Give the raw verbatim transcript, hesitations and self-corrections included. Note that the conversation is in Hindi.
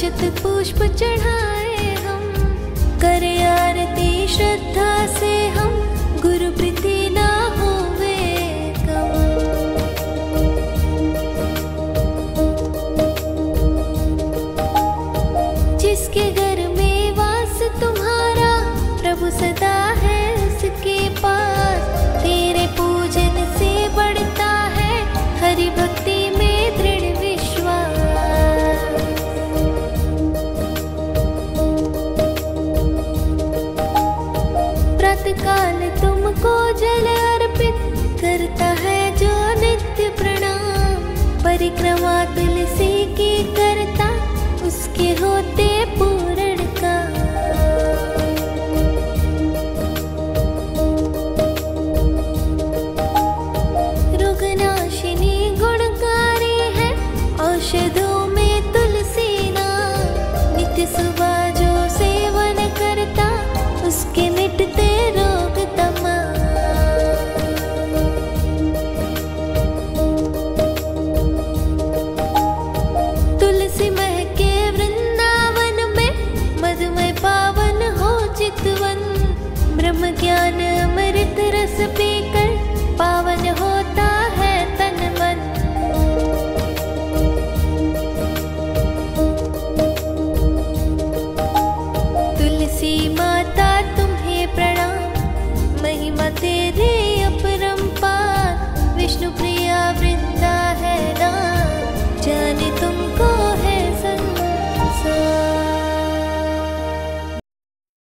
अक्षत पुष्प चढ़ाए हम, करे आरती श्रद्धा से हम, गुरु प्रीति ना होवे कम। जिसके घर में वास तुम्हारा प्रभु सदा है उसके पास, तेरे पूजन से बढ़ता है हरि भक्ति में दृढ़ विश्वास। प्रातःकाल तुमको जल अर्पित करता है जो नित्य प्रणाम, परिक्रमा तुलसी की करता उसके होते पूर्ण काम। रोगनाशिनी गुणकारी है, औषधों